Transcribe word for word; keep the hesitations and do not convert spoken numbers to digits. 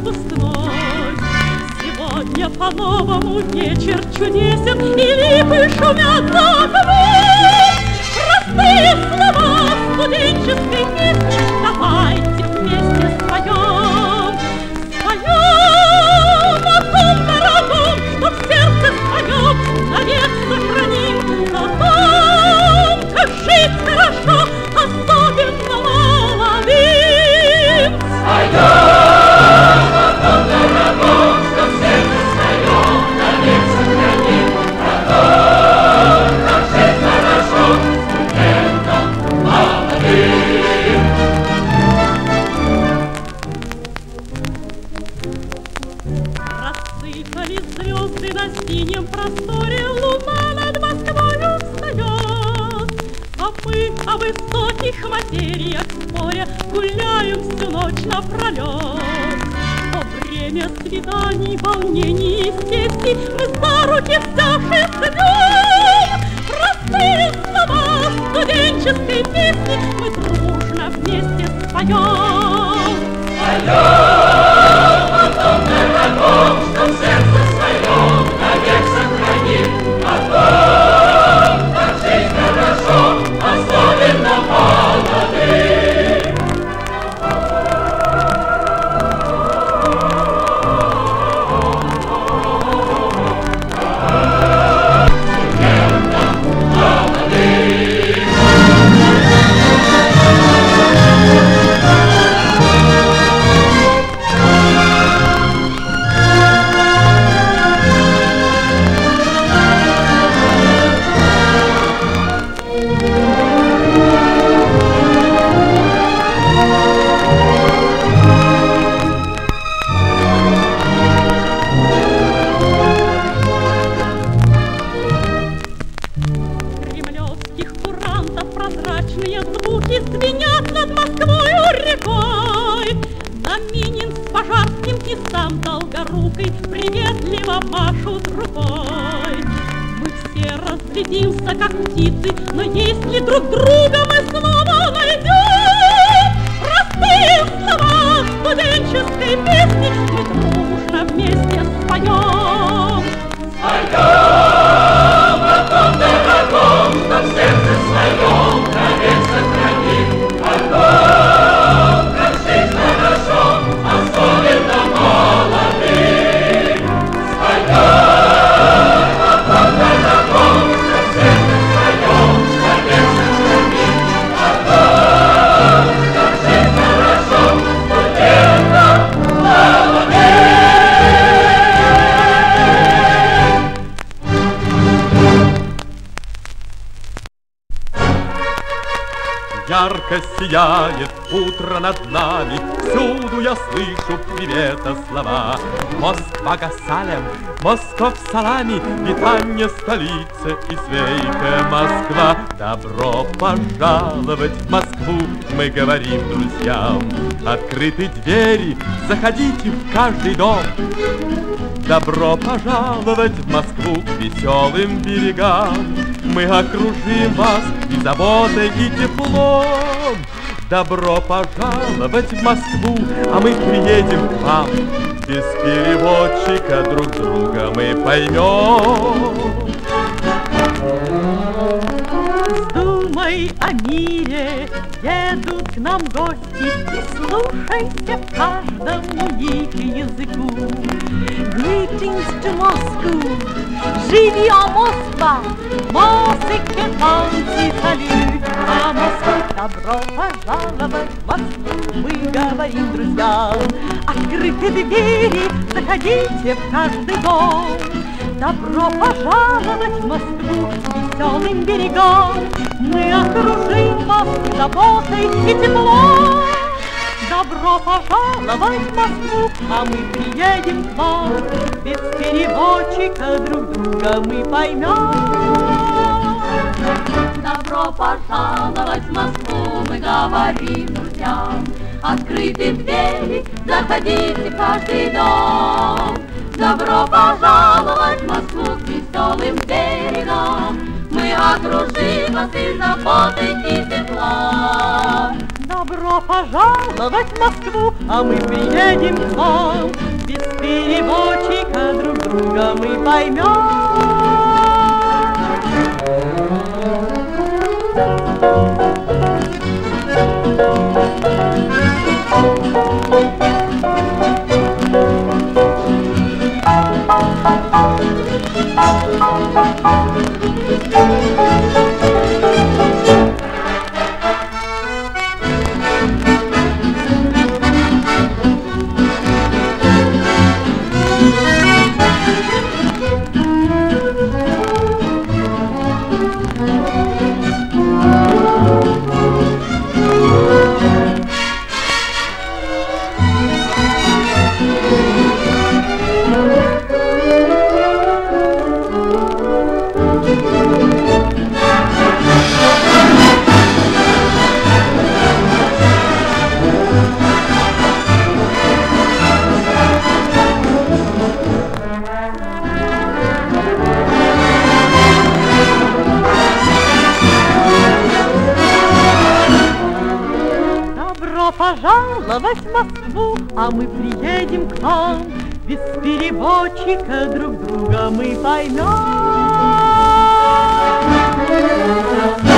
напускной. Сегодня по-новому вечер чудесен, и липы шумят за окном. Простые слова студенческой песни давайте вместе споем. Споем о том дорогом, что в сердце своем навек сохраним, о том, как жить хорошо, особенно молодым. Споем о том дорогом, что в сердце своем навек сохраним, о том, как жить хорошо, студентам молодым. Рассыпались звезды на синем просторе, луна над Москвою встает. А мы о высоких материях споря гуляем всю ночь напролет. О время свиданий, волнений и счастий мы за руки взявшись идем. Простые слова студенческой песни мы дружно вместе споем. Споем о том дорогом, что в сердце своем навек сохраним, о том, как жить хорошо, особенно молодым. Студентам молодым. Кремлевских курантов прозрачные звуки звенят над Москвою рекой. Доминин с Пожарским и сам Долгорукой приветливо машут рукой. Мы все разлетимся, как птицы, но если друг друга мы снова найдем, простые слова студенческой песни мы дружно вместе споем. Споем о том дорогом, что в сердце своем навек сохраним, о том, как жить хорошо, особенно молодым. Споем о том дорогом, что в сердце своем навек сохраним, о том, как жить хорошо, студентам молодым. Ярко сияет утро над нами, всюду я слышу привета слова. Москва гасалем, Москов салами, витанье столица и свейка Москва. Добро пожаловать в Москву, мы говорим друзьям. Открыты двери, заходите в каждый дом. Добро пожаловать в Москву к веселым берегам. Мы окружим вас и заботой, и теплом. Добро пожаловать в Москву, а мы приедем к вам. Без переводчика друг друга мы поймем. Вздумай о мире, едут к нам гости, и слушайте каждому их языку. Greetings to Moscow, живьем Москва, музыка, танцы, салют. А Москва, добро пожаловать в Москву, мы говорим друзьям. Открыты двери, заходите в каждый дом. Добро пожаловать в Москву к веселым берегам. Мы окружим вас заботой и теплом. Добро пожаловать в Москву, а мы приедем к вам. Без переводчика друг друга мы поймем. Добро пожаловать в Москву, мы говорим друзьям. Открыты двери, заходите в каждый дом. Добро пожаловать в Москву к веселым берегам. Мы окружим вас и заботой, и теплом. Добро пожаловать в Москву, а мы приедем к вам. Без переводчика друг друга мы поймем. Пожаловать в Москву, а мы приедем к вам. Без переводчика друг друга мы поймем.